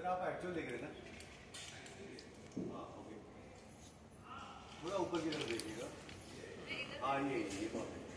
Sir आप actual देख रहे हैं ना? हाँ ओके, पूरा ऊपर की तरफ देखिएगा। हाँ ये बहुत है।